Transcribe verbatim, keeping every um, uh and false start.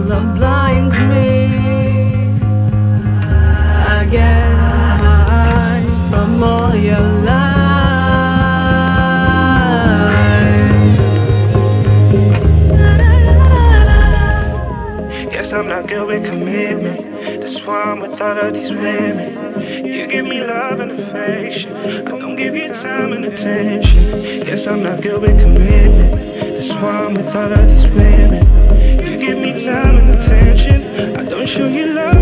love blinds me. I get high from all your lies. Guess I'm not good with commitment. That's why I'm with all of these women. You give me love and affection, I don't give you time and attention. Guess I'm not good with commitment. That's why I'm with all of these women. You give me time and attention, I don't show you love